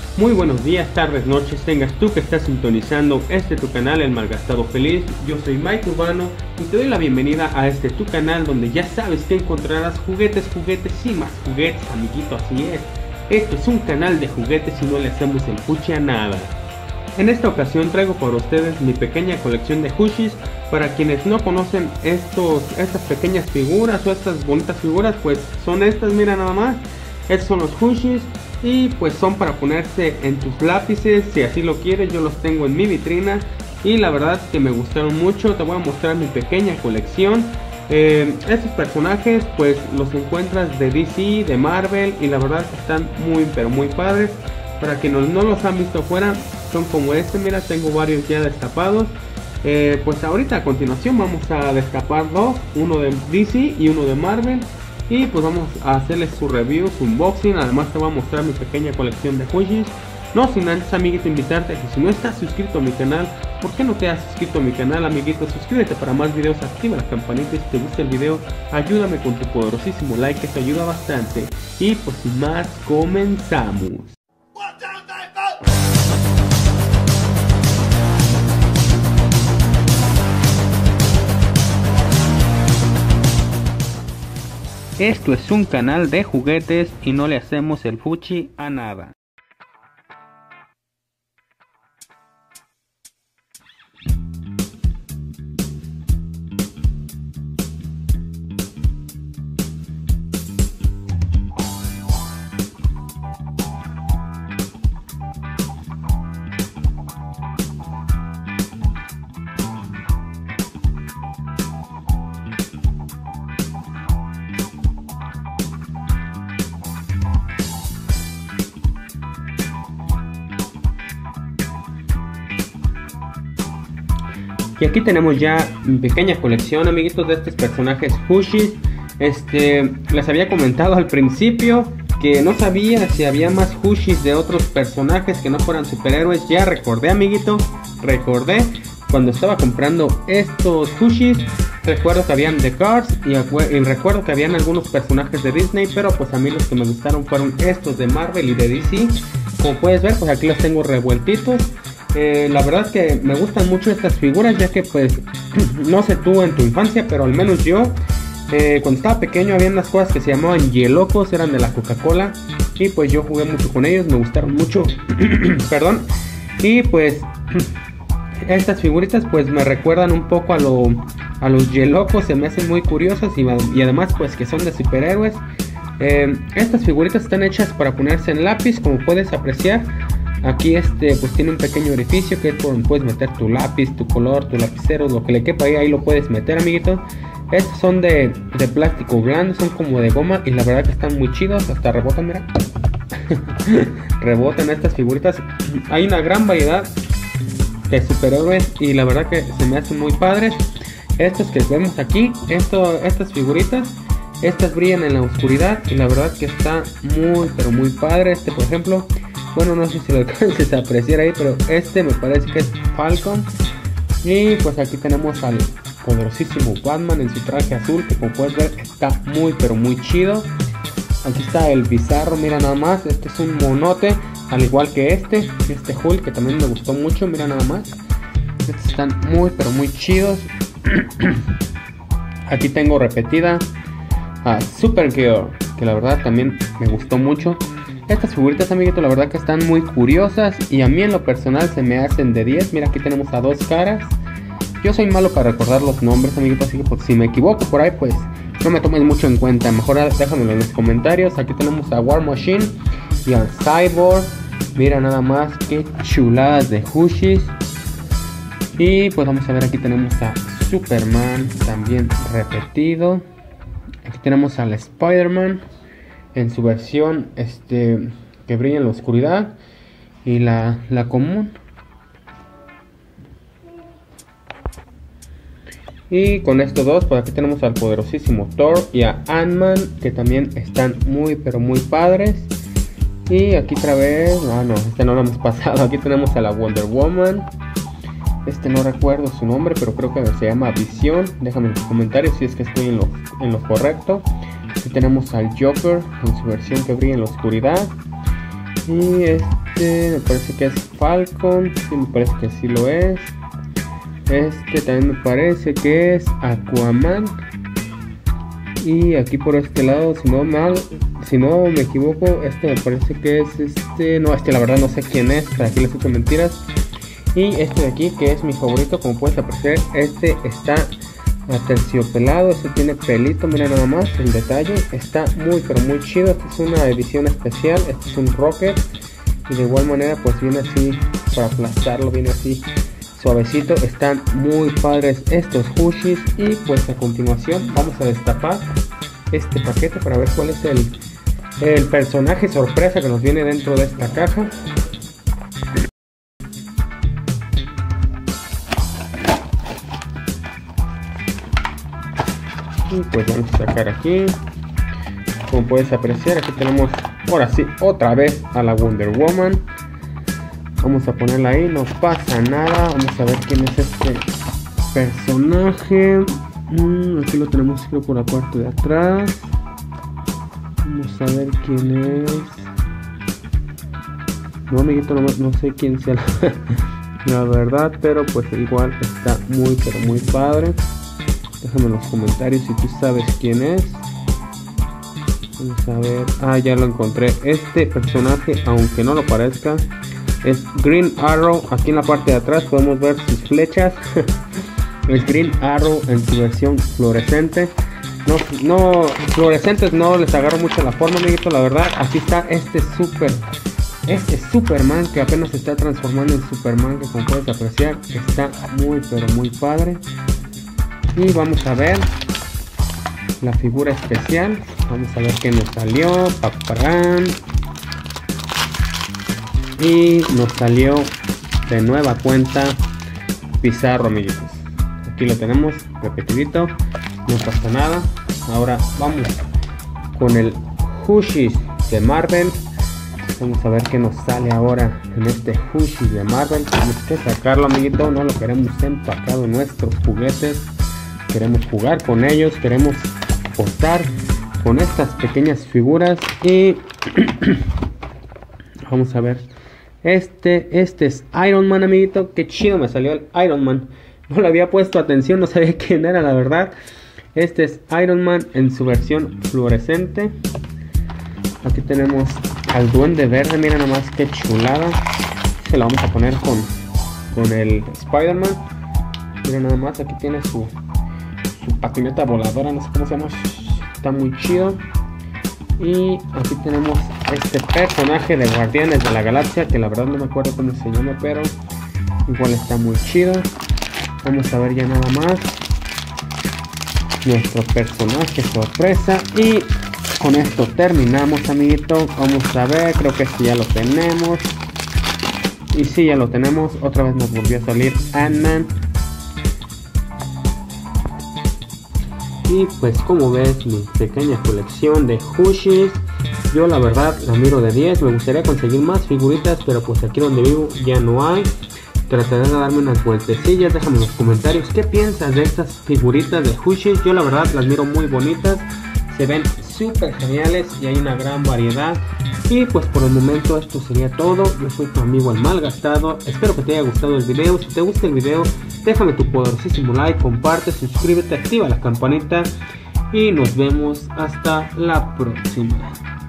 Muy buenos días, tardes, noches, tengas tú que estás sintonizando tu canal El Malgastado Feliz. Yo soy Mike Urbano y te doy la bienvenida a tu canal donde ya sabes que encontrarás juguetes y más juguetes, amiguito, así es. Esto es un canal de juguetes y no le hacemos el fuchi a nada. En esta ocasión traigo para ustedes mi pequeña colección de Hushis. Para quienes no conocen estas pequeñas figuras o estas bonitas figuras, pues son estas, mira nada más. Estos son los Hushis y pues son para ponerse en tus lápices si así lo quieres. Yo los tengo en mi vitrina y la verdad que me gustaron mucho. Te voy a mostrar mi pequeña colección. Estos personajes pues los encuentras de DC, de Marvel, y la verdad que están muy padres. Para quienes no los han visto afuera, son como mira, tengo varios ya destapados. Pues ahorita a continuación vamos a destapar dos, uno de DC y uno de Marvel, y pues vamos a hacerles su review, su unboxing. Además te voy a mostrar mi pequeña colección de Hushis. No sin antes, amiguito, invitarte a que si no estás suscrito a mi canal, ¿por qué no te has suscrito a mi canal, amiguito? Suscríbete para más videos, activa la campanita y si te gusta el video, ayúdame con tu poderosísimo like, que te ayuda bastante. Y pues sin más, comenzamos. Esto es un canal de juguetes y no le hacemos el fuchi a nada. Y aquí tenemos ya mi pequeña colección, amiguitos, de estos personajes Hushis. Les había comentado al principio que no sabía si había más Hushis de otros personajes que no fueran superhéroes. Ya recordé, amiguito, recordé cuando estaba comprando estos Hushis. Recuerdo que habían de Cars y recuerdo que habían algunos personajes de Disney, pero pues a mí los que me gustaron fueron estos de Marvel y de DC. Como puedes ver, pues aquí los tengo revueltitos. La verdad es que me gustan mucho estas figuras, ya que pues no sé tú en tu infancia, pero al menos yo cuando estaba pequeño había unas cosas que se llamaban Yelocos, eran de la Coca-Cola, y pues yo jugué mucho con ellos, me gustaron mucho. Perdón. Y pues estas figuritas pues me recuerdan un poco a los Yelocos, se me hacen muy curiosas y además pues que son de superhéroes. Estas figuritas están hechas para ponerse en lápiz, como puedes apreciar. Aquí pues tiene un pequeño orificio que es por donde puedes meter tu lápiz, tu color, tu lapicero, lo que le quepa ahí lo puedes meter, amiguito. Estos son de plástico blando, son como de goma y la verdad que están muy chidos, hasta rebotan, mira. Rebotan estas figuritas. Hay una gran variedad de superhéroes y la verdad que se me hacen muy padres. Estos que vemos aquí, estas figuritas, estas brillan en la oscuridad y la verdad que está muy padre. Por ejemplo, bueno, no sé si lo alcances a apreciar ahí, pero me parece que es Falcon. Y pues aquí tenemos al poderosísimo Batman en su traje azul, que como puedes ver está muy chido. Aquí está el Bizarro, mira nada más, es un monote, al igual que este Hulk, que también me gustó mucho, mira nada más. Estos están muy chidos. Aquí tengo repetida a Supergirl, que la verdad también me gustó mucho. Estas figuritas, amiguito, la verdad que están muy curiosas y a mí en lo personal se me hacen de 10. Mira, aquí tenemos a Dos Caras. Yo soy malo para recordar los nombres, amiguito, así que pues, si me equivoco por ahí, pues no me tomes mucho en cuenta. Mejor déjamelo en los comentarios. Aquí tenemos a War Machine y al Cyborg. Mira nada más, qué chuladas de Hushis. Y pues vamos a ver, aquí tenemos a Superman, también repetido. Aquí tenemos al Spider-Man en su versión que brilla en la oscuridad y la común. Y con estos dos, pues aquí tenemos al poderosísimo Thor y a Ant-Man, que también están muy padres. Y aquí otra vez, no no lo hemos pasado. Aquí tenemos a la Wonder Woman. No recuerdo su nombre, pero creo que se llama Visión. Déjame en los comentarios si es que estoy en lo correcto. Aquí tenemos al Joker en su versión que brilla en la oscuridad. Y me parece que es Falcon, sí, me parece que sí lo es. Este también me parece que es Aquaman. Y aquí por este lado, si no me equivoco, este me parece que es no, la verdad no sé quién es, para aquí les digo mentiras. Y este de aquí, que es mi favorito, como puedes apreciar, este está aterciopelado, este tiene pelito, mira nada más el detalle, está muy pero muy chido. Esta es una edición especial, este es un Rocket, y de igual manera pues viene así, para aplastarlo viene así suavecito. Están muy padres estos Hushis. Y pues a continuación vamos a destapar este paquete para ver cuál es el personaje sorpresa que nos viene dentro de esta caja. Y pues vamos a sacar aquí, como puedes apreciar, aquí tenemos ahora sí otra vez a la Wonder Woman. Vamos a ponerla ahí, no pasa nada. Vamos a ver quién es este personaje. Aquí lo tenemos, creo, por la parte de atrás. Vamos a ver quién es. No, amiguito, no sé quién sea la verdad, pero pues igual está muy pero muy padre. Déjame en los comentarios si tú sabes quién es. Vamos a ver. Ya lo encontré. Este personaje, aunque no lo parezca, es Green Arrow. Aquí en la parte de atrás podemos ver sus flechas. Es Green Arrow en su versión fluorescente. No, fluorescentes no les agarro mucho la forma, amiguito, la verdad. Aquí está este Superman que apenas se está transformando en Superman, que como puedes apreciar está muy pero muy padre. Y vamos a ver la figura especial. Vamos a ver qué nos salió. Paparán. Y nos salió de nueva cuenta Pizarro, amiguitos. Aquí lo tenemos repetidito, no pasa nada. Ahora vamos con el Hushis de Marvel. Vamos a ver qué nos sale ahora en este Hushis de Marvel. Tenemos que sacarlo, amiguito, no lo queremos empacado en nuestros juguetes. Queremos jugar con ellos, queremos apostar con estas pequeñas figuras. Y vamos a ver. Este es Iron Man, amiguito. Qué chido me salió el Iron Man. No le había puesto atención, no sabía quién era, la verdad. Este es Iron Man en su versión fluorescente. Aquí tenemos al Duende Verde, mira nomás qué chulada. Se lo vamos a poner con el Spider-Man. Mira nada más, aquí tiene su patineta voladora, no sé cómo se llama. Está muy chido. Y aquí tenemos este personaje de Guardianes de la Galaxia, que la verdad no me acuerdo cómo se llama, pero igual está muy chido. Vamos a ver ya nada más nuestro personaje sorpresa. Y con esto terminamos, amiguito. Vamos a ver, creo que este ya lo tenemos. Y sí, ya lo tenemos. Otra vez nos volvió a salir Ant-Man. Y pues como ves, mi pequeña colección de Hushis, yo la verdad la miro de 10. Me gustaría conseguir más figuritas, pero pues aquí donde vivo ya no hay. Trataré de darme unas vueltecillas. Déjame en los comentarios qué piensas de estas figuritas de Hushis. Yo la verdad las miro muy bonitas, se ven súper geniales y hay una gran variedad. Y pues por el momento esto sería todo. Yo soy tu amigo el Malgastado. Espero que te haya gustado el video. Si te gusta el video, déjame tu poderosísimo like, comparte, suscríbete, activa la campanita. Y nos vemos hasta la próxima.